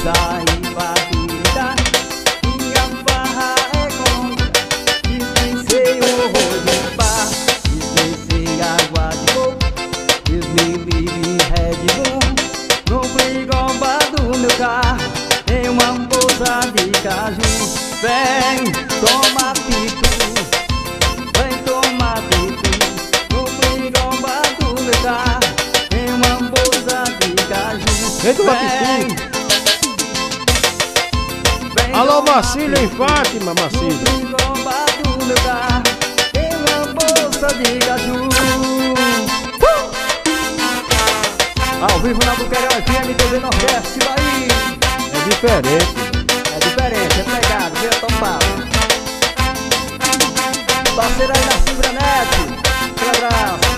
sair pra vida. Minha farra é contra, dispensei horror de bar, dispensei água de coco, Deus me livre Red Bull. No frigobar do meu carro tem uma bolsa de caju. Vem tomar pitu, vem tomar pitu. No frigobar do meu carro tem uma bolsa de caju. Vem tomar pitu. Alô, Marcília em Fátima, Marcília. No frigobar do meu carro tem uma bolsa de caju. Ao vivo na Buquerão FM, TV Nordeste, Bahia. É diferente. É diferente, é pegado, veio topado. Parceiro aí na Cibranet, aquele abraço.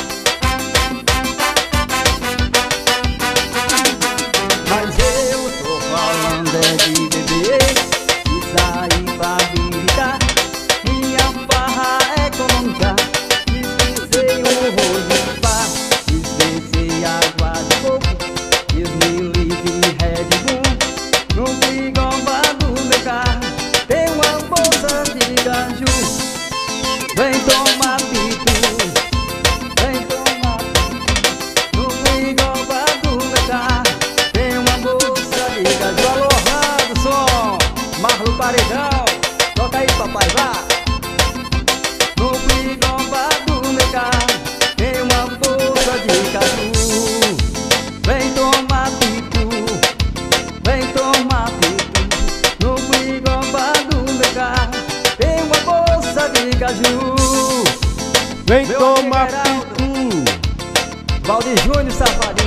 Mas eu tô falando é de beber e sair pra vida. Minha farra é contra, dispensei horror de bar, dispensei água de coco, Deus me livre Red Bull. No frigobar do meu carro tem uma bolsa de caju. Vem tomar pitu, vem tomar pitu. No frigobar do meu carro tem uma bolsa de caju. Alô, Anderson, Marlo Paredão, toca aí, papai, vá. No frigobar do meu carro tem uma bolsa de caju. Vem tomar pitu, vem tomar pitu. No frigobar do meu carro tem uma bolsa de caju. Vem Meu tomar amigo pitu. Valdir Júnior, safadinho,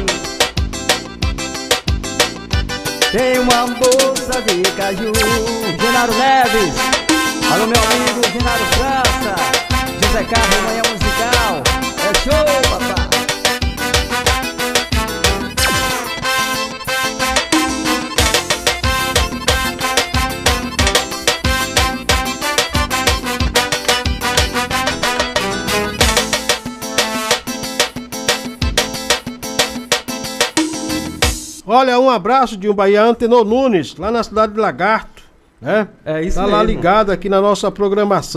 tem uma bolsa de caju. Genaro Neves, alô meu amigo Genaro França, José Carlos, Manhã Musical. É show, papai. Olha, um abraço de um Bahia, Antenor Nunes, lá na cidade de Lagarto, né? É isso tá lá mesmo. ligado aqui na nossa programação.